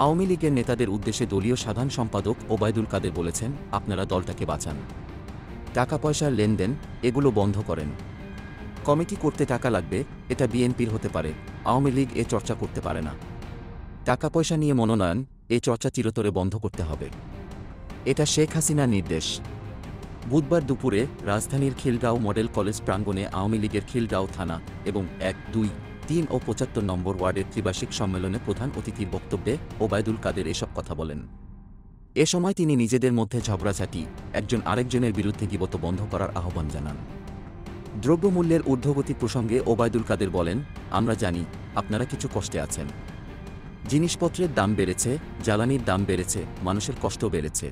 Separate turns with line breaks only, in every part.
আওয়ামী লীগের নেতাদের উদ্দেশ্যে দলীয় সাধারণ সম্পাদক ওবায়দুল কাদের বলেছেন, আপনারা দলটাকে বাঁচান, টাকা পয়সার লেনদেন এগুলো বন্ধ করেন। কমিটি করতে টাকা লাগবে, এটা বিএনপির হতে পারে, আওয়ামী লীগ এ চর্চা করতে পারে না। টাকা পয়সা নিয়ে মনোনয়ন, এ চর্চা চিরতরে বন্ধ করতে হবে। এটা শেখ হাসিনার নির্দেশ। বুধবার দুপুরে রাজধানীর খিলগাঁও মডেল কলেজ প্রাঙ্গণে আওয়ামী লীগের খিলগাঁও থানা এবং ১, ২, ৩ ও ৭৫ নম্বর ওয়ার্ডের ত্রিবার্ষিক সম্মেলনে প্রধান অতিথির বক্তব্যে ওবায়দুল কাদের এসব কথা বলেন। এ সময় তিনি নিজেদের মধ্যে ঝগড়াঝাঁটি, একজন আরেকজনের বিরুদ্ধে গীবত বন্ধ করার আহ্বান জানান। দ্রব্যমূল্যের ঊর্ধ্বগতি প্রসঙ্গে ওবায়দুল কাদের বলেন, আমরা জানি আপনারা কিছু কষ্টে আছেন। জিনিসপত্রের দাম বেড়েছে, জ্বালানির দাম বেড়েছে, মানুষের কষ্ট বেড়েছে।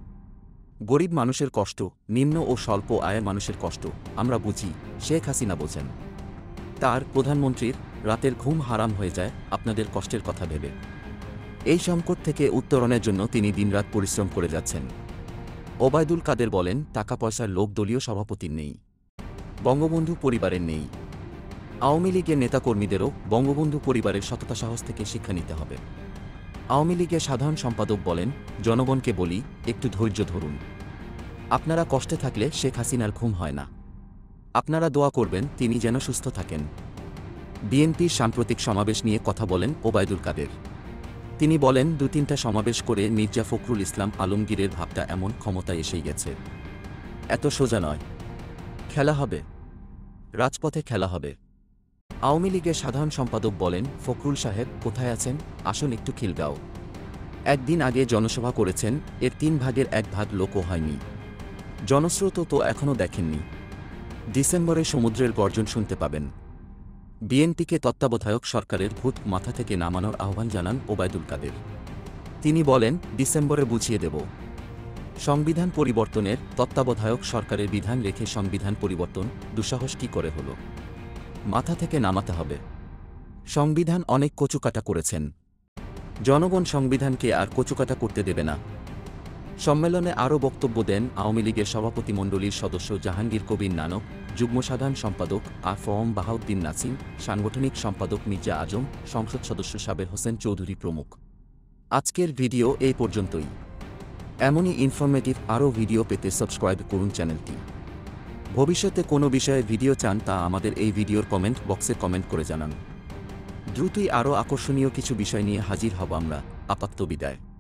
গরিব মানুষের কষ্ট, নিম্ন ও স্বল্প আয়ের মানুষের কষ্ট আমরা বুঝি, শেখ হাসিনা বোঝেন। তার প্রধানমন্ত্রীর রাতের ঘুম হারাম হয়ে যায় আপনাদের কষ্টের কথা ভেবে। এই সংকট থেকে উত্তরণের জন্য তিনি দিনরাত পরিশ্রম করে যাচ্ছেন। ওবায়দুল কাদের বলেন, টাকা পয়সার লোভ দলীয় সভাপতির নেই, বঙ্গবন্ধু পরিবারের নেই। আওয়ামী লীগের নেতাকর্মীদেরও বঙ্গবন্ধু পরিবারের সততা সাহস থেকে শিক্ষা নিতে হবে। আওয়ামী লীগের সাধারণ সম্পাদক বলেন, জনগণকে বলি, একটু ধৈর্য ধরুন। আপনারা কষ্টে থাকলে শেখ হাসিনার ঘুম হয় না। আপনারা দোয়া করবেন তিনি যেন সুস্থ থাকেন। বিএনপির সাম্প্রতিক সমাবেশ নিয়ে কথা বলেন ওবায়দুল কাদের। তিনি বলেন, ২-৩টা সমাবেশ করে মির্জা ফখরুল ইসলাম আলমগীরের ভাবটা এমন ক্ষমতায় এসেই গেছে। এত সোজা নয়, খেলা হবে, রাজপথে খেলা হবে। আওয়ামী লীগের সাধারণ সম্পাদক বলেন, ফখরুল সাহেব কোথায় আছেন, আসুন একটু খিলগাঁও। একদিন আগে জনসভা করেছেন, এর ৩ ভাগের ১ ভাগ লোকও হয়নি। জনস্রোত তো এখনও দেখেননি। ডিসেম্বরে সমুদ্রের গর্জন শুনতে পাবেন। বিএনপিকে তত্ত্বাবধায়ক সরকারের ভূত মাথা থেকে নামানোর আহ্বান জানান ওবায়দুল কাদের। তিনি বলেন, ডিসেম্বরে বুঝিয়ে দেব। সংবিধান পরিবর্তনের তত্ত্বাবধায়ক সরকারের বিধান রেখে সংবিধান পরিবর্তন দুঃসাহস কী করে হলো? মাথা থেকে নামাতে হবে। সংবিধান অনেক কচুকাটা করেছেন, জনগণ সংবিধানকে আর কচুকাটা করতে দেবে না। সম্মেলনে আরও বক্তব্য দেন আওয়ামী লীগের সভাপতিমণ্ডলীর সদস্য জাহাঙ্গীর কবির নানক, যুগ্ম সাধারণ সম্পাদক আ.ফ.ম বাহাউদ্দিন নাসিম, সাংগঠনিক সম্পাদক মির্জা আজম, সংসদ সদস্য সাবের হোসেন চৌধুরী প্রমুখ। আজকের ভিডিও এই পর্যন্তই। এমনই ইনফরমেটিভ আরও ভিডিও পেতে সাবস্ক্রাইব করুন চ্যানেলটি। ভবিষ্যতে কোনো বিষয়ে ভিডিও চান তা আমাদের এই ভিডিওর কমেন্ট বক্সে কমেন্ট করে জানান। দ্রুতই আরও আকর্ষণীয় কিছু বিষয় নিয়ে হাজির হব আমরা। আপাতত বিদায়।